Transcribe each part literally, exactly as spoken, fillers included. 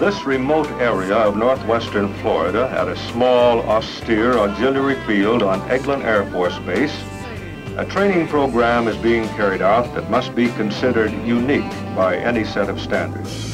this remote area of northwestern Florida, at a small, austere auxiliary field on Eglin Air Force Base, a training program is being carried out that must be considered unique by any set of standards.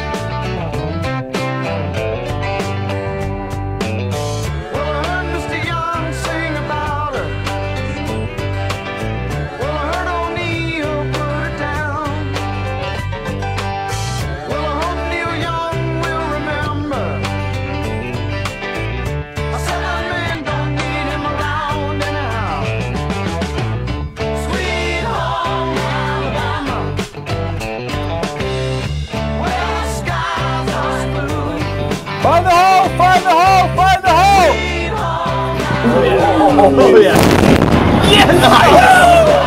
Find the hole! Find the hole! Find the hole! Oh yeah! Oh yeah! Yes! Nice!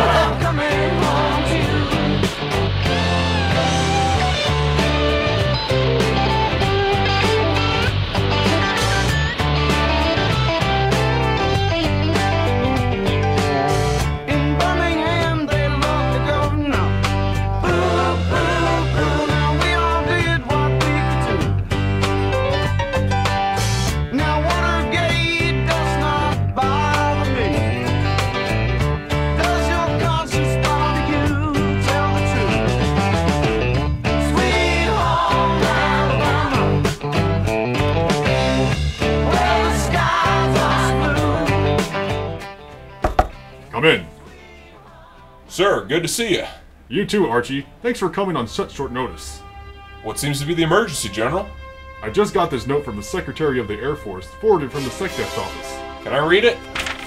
Come in. Sir, good to see you. You too, Archie. Thanks for coming on such short notice. What seems to be the emergency, General? I just got this note from the Secretary of the Air Force, forwarded from the SecDef's office. Can I read it?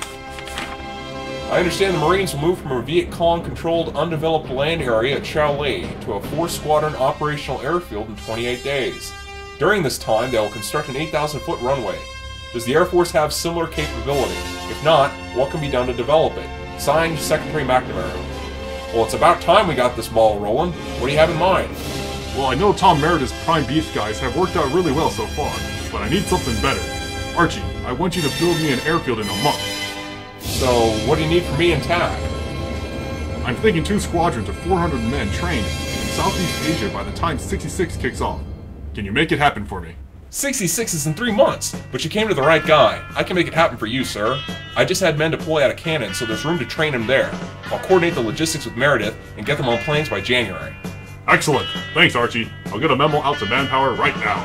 I understand the Marines will move from a Viet Cong-controlled undeveloped land area at Chalet to a four-squadron operational airfield in twenty-eight days. During this time, they will construct an eight thousand foot runway. Does the Air Force have similar capability? If not, what can be done to develop it? Signed, Secretary McNamara. Well, it's about time we got this ball rolling. What do you have in mind? Well, I know Tom Meredith's prime beef guys have worked out really well so far, but I need something better. Archie, I want you to build me an airfield in a month. So, what do you need from me in T A C? I'm thinking two squadrons of four hundred men trained in Southeast Asia by the time sixty-six kicks off. Can you make it happen for me? sixty-six is in three months, but you came to the right guy. I can make it happen for you, sir. I just had men deploy out of Cannon, so there's room to train them there. I'll coordinate the logistics with Meredith and get them on planes by January. Excellent. Thanks, Archie. I'll get a memo out to Manpower right now.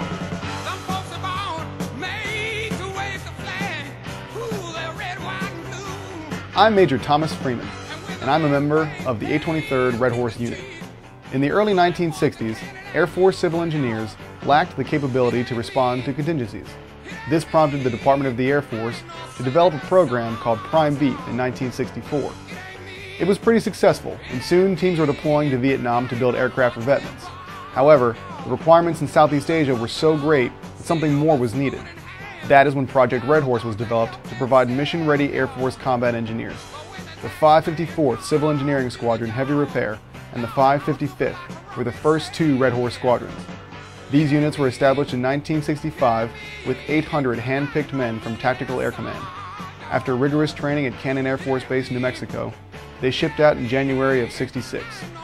I'm Major Thomas Freeman, and I'm a member of the eight twenty-third Red Horse Unit. In the early nineteen sixties, Air Force civil engineers lacked the capability to respond to contingencies. This prompted the Department of the Air Force to develop a program called Prime Beef in nineteen sixty-four. It was pretty successful, and soon teams were deploying to Vietnam to build aircraft for veterans. However, the requirements in Southeast Asia were so great that something more was needed. That is when Project Red Horse was developed to provide mission-ready Air Force combat engineers. The five fifty-fourth Civil Engineering Squadron Heavy Repair and the five fifty-fifth were the first two Red Horse squadrons. These units were established in nineteen sixty-five with eight hundred hand-picked men from Tactical Air Command. After rigorous training at Cannon Air Force Base, New Mexico, they shipped out in January of sixty-six.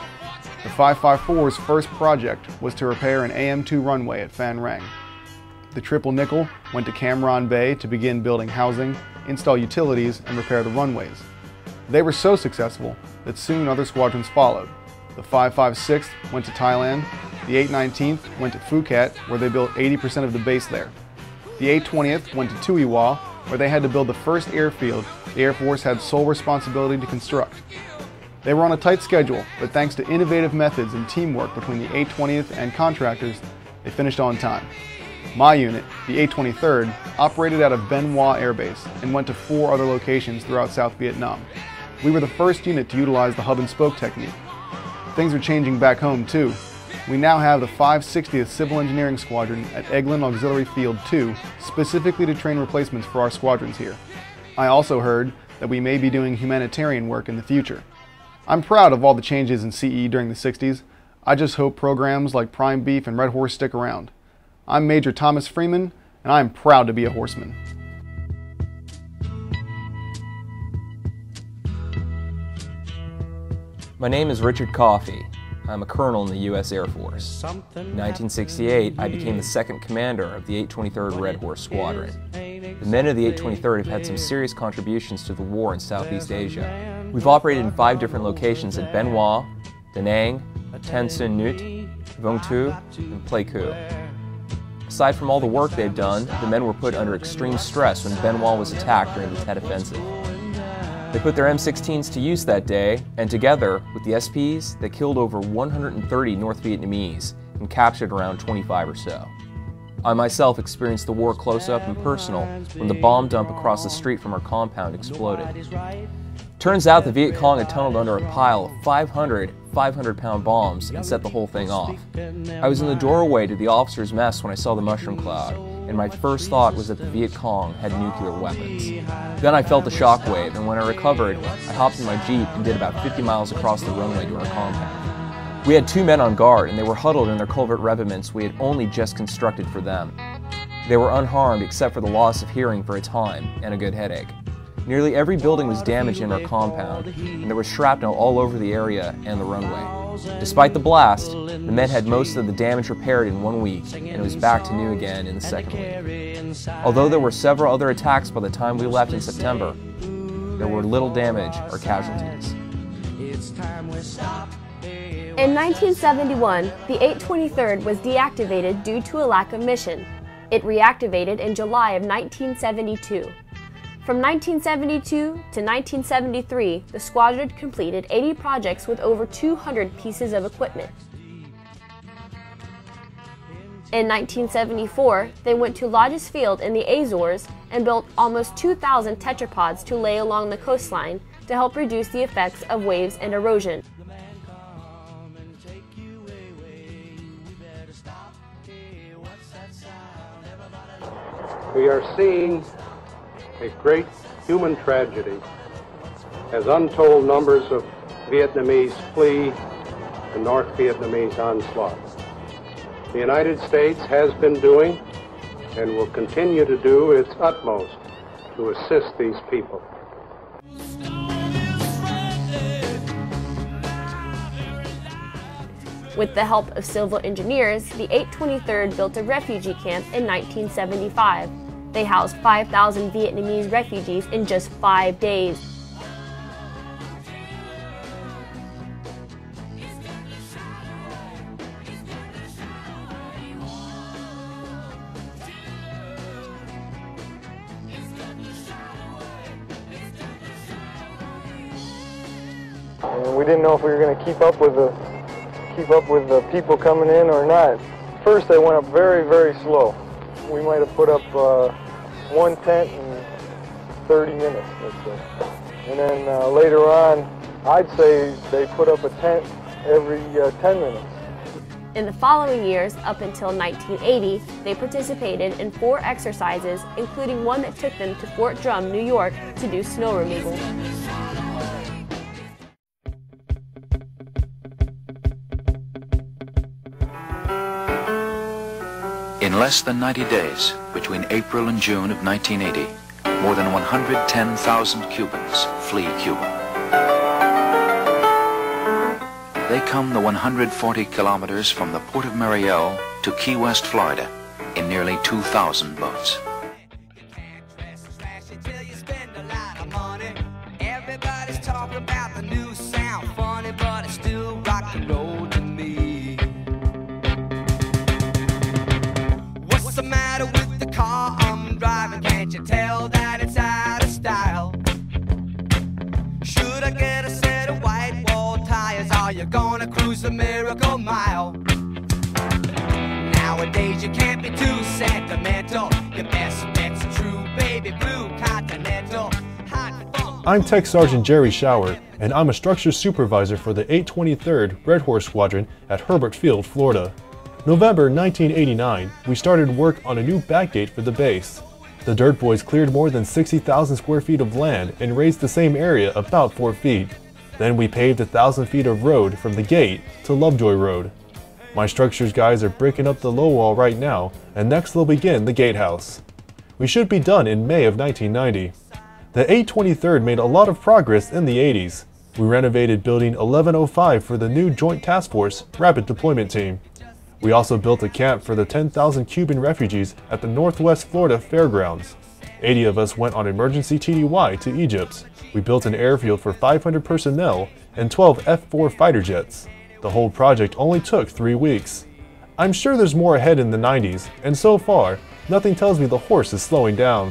The five fifty-four's first project was to repair an A M two runway at Phan Rang. The Triple Nickel went to Cam Ranh Bay to begin building housing, install utilities, and repair the runways. They were so successful that soon other squadrons followed. The five fifty-sixth went to Thailand, the eight nineteenth went to Phuket, where they built eighty percent of the base there. The eight twentieth went to Tui Wah, where they had to build the first airfield the Air Force had sole responsibility to construct. They were on a tight schedule, but thanks to innovative methods and teamwork between the eight twentieth and contractors, they finished on time. My unit, the eight twenty-third, operated out of Ben Hoa Air Base and went to four other locations throughout South Vietnam. We were the first unit to utilize the hub and spoke technique. Things are changing back home too. We now have the five sixtieth Civil Engineering Squadron at Eglin Auxiliary Field two, specifically to train replacements for our squadrons here. I also heard that we may be doing humanitarian work in the future. I'm proud of all the changes in C E during the sixties. I just hope programs like Prime Beef and Red Horse stick around. I'm Major Thomas Freeman, and I am proud to be a horseman. My name is Richard Coffey. I'm a colonel in the U S Air Force. In nineteen sixty-eight, I became the second commander of the eight twenty-third Red Horse Squadron. The men of the eight twenty-third have had some serious contributions to the war in Southeast Asia. We've operated in five different locations at Bien Hoa, Da Nang, Tan Son Nhut, Vung Tu, and Pleiku. Aside from all the work they've done, the men were put under extreme stress when Bien Hoa was attacked during the Tet Offensive. They put their M sixteens to use that day, and together with the S Ps, they killed over one hundred thirty North Vietnamese and captured around twenty-five or so. I myself experienced the war close up and personal when the bomb dump across the street from our compound exploded. Turns out the Viet Cong had tunneled under a pile of five hundred five hundred pound bombs and set the whole thing off. I was in the doorway to the officer's mess when I saw the mushroom cloud, and my first thought was that the Viet Cong had nuclear weapons. Then I felt the shockwave, and when I recovered, I hopped in my Jeep and did about fifty miles across the runway to our compound. We had two men on guard, and they were huddled in their culvert revetments we had only just constructed for them. They were unharmed except for the loss of hearing for a time and a good headache. Nearly every building was damaged in our compound, and there was shrapnel all over the area and the runway. Despite the blast, the men had most of the damage repaired in one week, and it was back to new again in the second week. Although there were several other attacks by the time we left in September, there were little damage or casualties. In nineteen seventy-one, the eight twenty-third was deactivated due to a lack of mission. It reactivated in July of nineteen seventy-two. From nineteen seventy-two to nineteen seventy-three, the squadron completed eighty projects with over two hundred pieces of equipment. In nineteen seventy-four, they went to Lodges Field in the Azores and built almost two thousand tetrapods to lay along the coastline to help reduce the effects of waves and erosion. We are seeing a great human tragedy as untold numbers of Vietnamese flee the North Vietnamese onslaught. The United States has been doing and will continue to do its utmost to assist these people. With the help of civil engineers, the eight twenty-third built a refugee camp in nineteen seventy-five. They housed five thousand Vietnamese refugees in just five days. And we didn't know if we were going to keep up with the keep up with the people coming in or not. First, they went up very, very slow. We might have put up uh, one tent in thirty minutes, let's say. And then uh, later on, I'd say they put up a tent every uh, ten minutes. In the following years, up until nineteen eighty, they participated in four exercises, including one that took them to Fort Drum, New York, to do snow removal. In less than ninety days, between April and June of nineteen eighty, more than one hundred ten thousand Cubans flee Cuba. They come the one hundred forty kilometers from the port of Mariel to Key West, Florida, in nearly two thousand boats. Everybody's talking about the new sound, funny, but it's still rock and roll to me. What's the matter with the car I'm driving? Can't you tell that it's out of style? Should I get a set of white wall tires? Are you gonna cruise the Miracle Mile? Nowadays you can't be too sentimental. Your best bet's a true baby blue Continental. I'm Tech Sergeant Jerry Shower, and I'm a structures supervisor for the eight twenty-third Red Horse Squadron at Herbert Field, Florida. November nineteen eighty-nine, we started work on a new back gate for the base. The Dirt Boys cleared more than sixty thousand square feet of land and raised the same area about four feet. Then we paved a thousand feet of road from the gate to Lovejoy Road. My structures guys are breaking up the low wall right now, and next they'll begin the gatehouse. We should be done in May of nineteen ninety. The eight twenty-third made a lot of progress in the eighties. We renovated Building eleven oh five for the new Joint Task Force Rapid Deployment Team. We also built a camp for the ten thousand Cuban refugees at the Northwest Florida Fairgrounds. eighty of us went on emergency T D Y to Egypt. We built an airfield for five hundred personnel and twelve F four fighter jets. The whole project only took three weeks. I'm sure there's more ahead in the nineties, and so far, nothing tells me the horse is slowing down.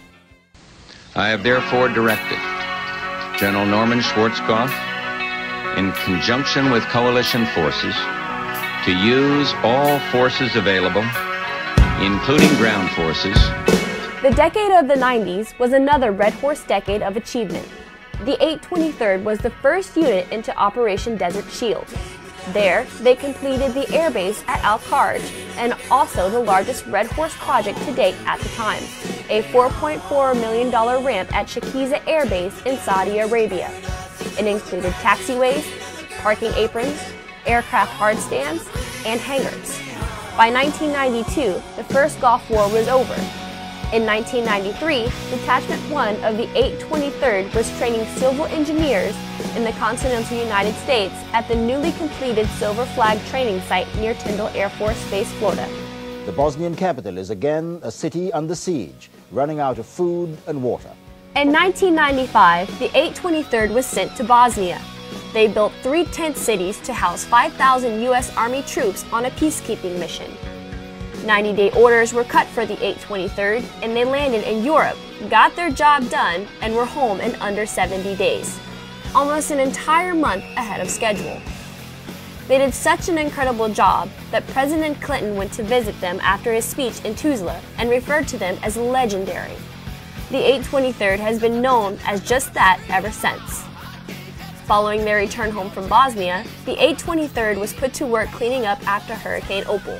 I have therefore directed General Norman Schwarzkopf, in conjunction with coalition forces, to use all forces available, including ground forces. The decade of the nineties was another Red Horse decade of achievement. The eight twenty-third was the first unit into Operation Desert Shield. There, they completed the airbase at Al-Kharj, and also the largest Red Horse project to date at the time, a four point four million dollar ramp at Shaqiza Air Base in Saudi Arabia. It included taxiways, parking aprons, aircraft hard stands, and hangars. By nineteen ninety-two, the first Gulf War was over. In nineteen ninety-three, Detachment one of the eight twenty-third was training civil engineers in the continental United States at the newly completed Silver Flag training site near Tyndall Air Force Base, Florida. The Bosnian capital is again a city under siege, running out of food and water. In nineteen ninety-five, the eight twenty-third was sent to Bosnia. They built three tent cities to house five thousand U S Army troops on a peacekeeping mission. ninety-day orders were cut for the eight twenty-third, and they landed in Europe, got their job done, and were home in under seventy days. Almost an entire month ahead of schedule. They did such an incredible job that President Clinton went to visit them after his speech in Tuzla and referred to them as legendary. The eight twenty-third has been known as just that ever since. Following their return home from Bosnia, the eight twenty-third was put to work cleaning up after Hurricane Opal.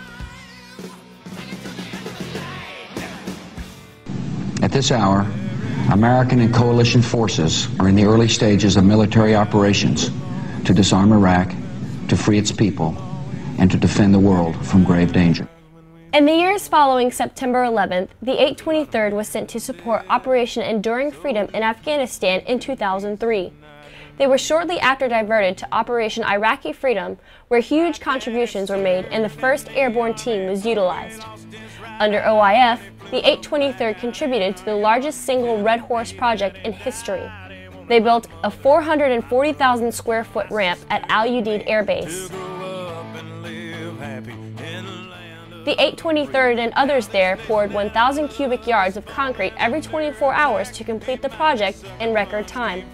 At this hour, American and coalition forces are in the early stages of military operations to disarm Iraq, to free its people, and to defend the world from grave danger. In the years following September eleventh, the eight twenty-third was sent to support Operation Enduring Freedom in Afghanistan in two thousand three. They were shortly after diverted to Operation Iraqi Freedom, where huge contributions were made and the first Airborne Team was utilized. Under O I F, the eight twenty-third contributed to the largest single Red Horse project in history. They built a four hundred forty thousand square foot ramp at Al Udeid Air Base. The eight twenty-third and others there poured one thousand cubic yards of concrete every twenty-four hours to complete the project in record time.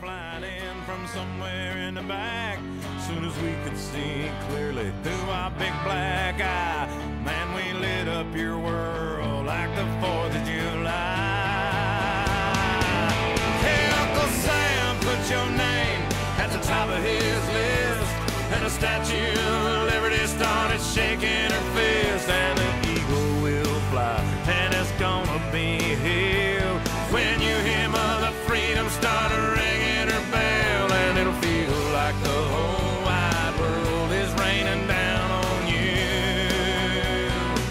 Soon as we could see clearly through our big black eye, man, we lit up your world like the fourth of July. Hey, Uncle Sam, put your name at the top of his list, and the Statue of Liberty started shaking her fist, and the eagle will fly, and it's gonna be here when you hear Mother Freedom start ringing her bell, and it'll feel like the whole wide world is raining down on you.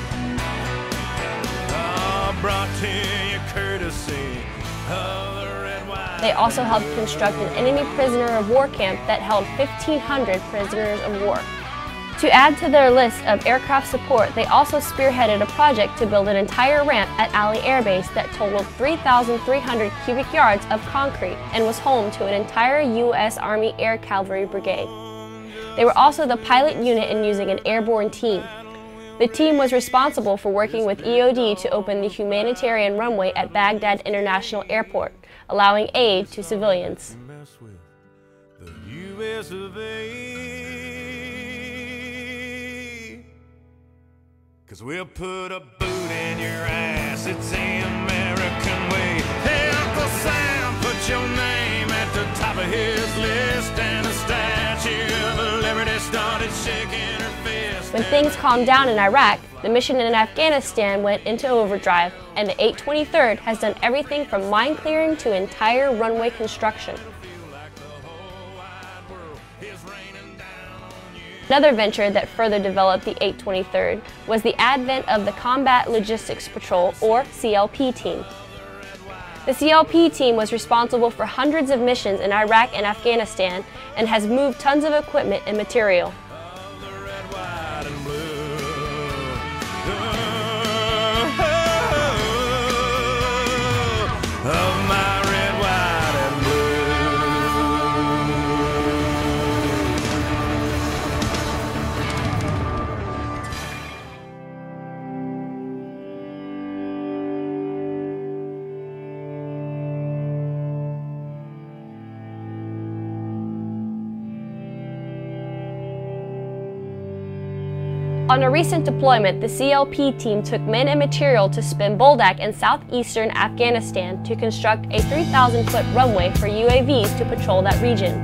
Oh, brought to you courtesy of the red, white. They also helped construct an enemy prisoner of war camp that held fifteen hundred prisoners of war. To add to their list of aircraft support, they also spearheaded a project to build an entire ramp at Ali Air Base that totaled three thousand three hundred cubic yards of concrete and was home to an entire U S Army Air Cavalry Brigade. They were also the pilot unit in using an airborne team. The team was responsible for working with E O D to open the humanitarian runway at Baghdad International Airport, allowing aid to civilians. The U S of A. Cause we'll put a boot in your ass, it's the American way. Hey, Uncle Sam, put your name at the top of his list, and the Statue of Liberty started shaking her fist. When things calmed down in Iraq, the mission in Afghanistan went into overdrive, and the eight twenty-third has done everything from mine clearing to entire runway construction. Another venture that further developed the eight twenty-third was the advent of the Combat Logistics Patrol, or C L P team. The C L P team was responsible for hundreds of missions in Iraq and Afghanistan and has moved tons of equipment and material. On a recent deployment, the C L P team took men and material to spin Boldak in southeastern Afghanistan to construct a three thousand foot runway for U A Vs to patrol that region.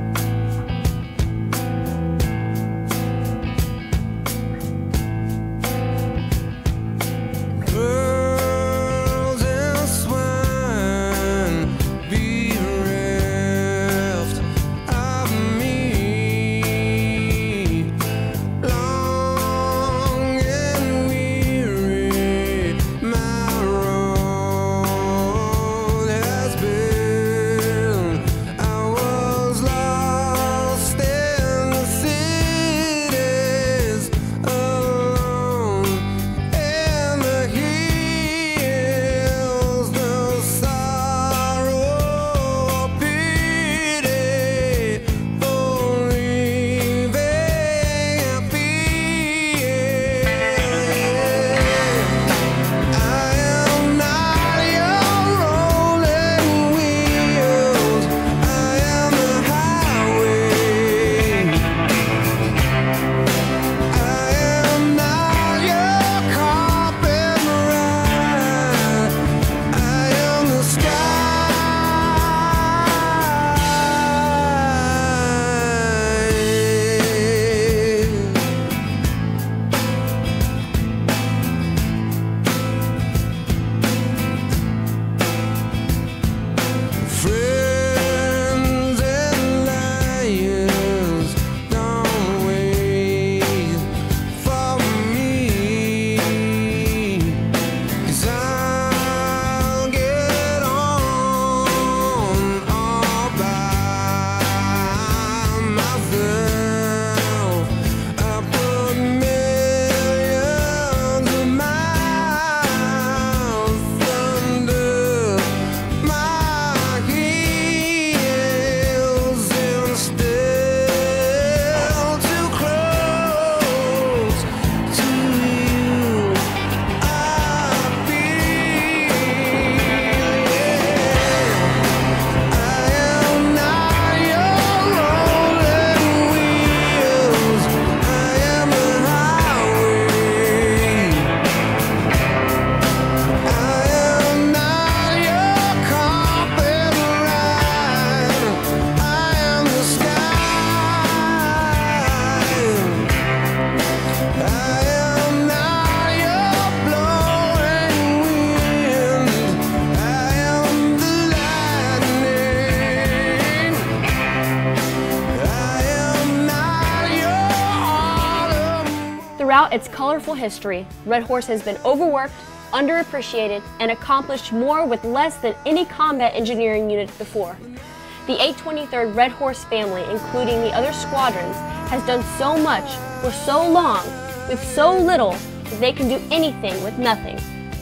Throughout its colorful history, Red Horse has been overworked, underappreciated, and accomplished more with less than any combat engineering unit before. The eight twenty-third Red Horse family, including the other squadrons, has done so much for so long with so little that they can do anything with nothing.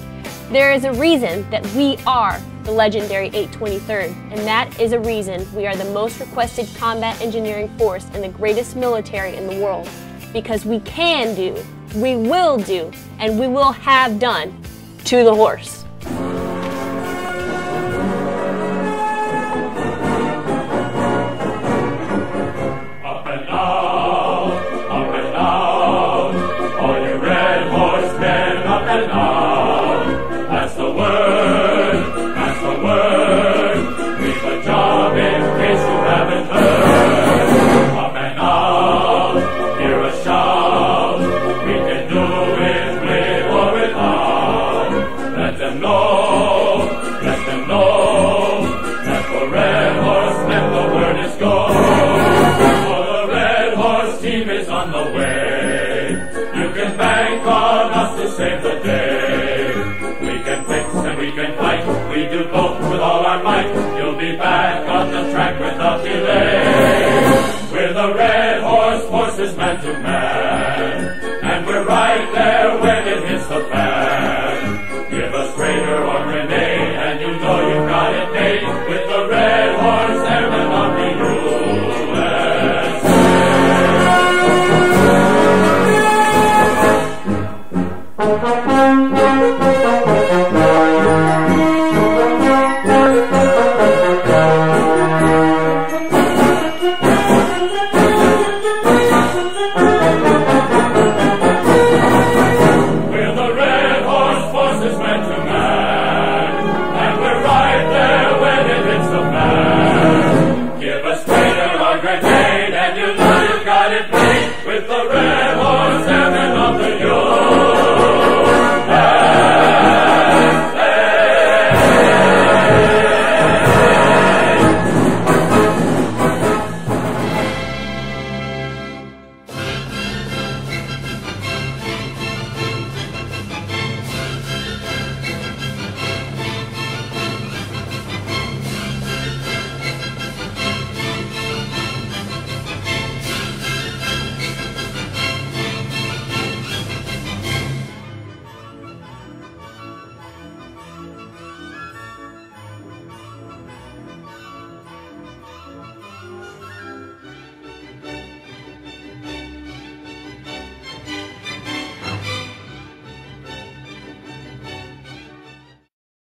There is a reason that we are the legendary eight twenty-third, and that is a reason we are the most requested combat engineering force and the greatest military in the world. Because we can do, we will do, and we will have done to the horse. Up and down, up and down, all you red horsemen, up and down. That's the word, that's the word. We've a job in case you haven't heard. Up and down, hear us shout. We can do it with or without. Let them know, let them know that for red horsemen the word is go. For the red horse team is on the way. You can bank on us to save the day. We can fix and we can fight. We do both with all our might, you'll be back on the track without delay. With a red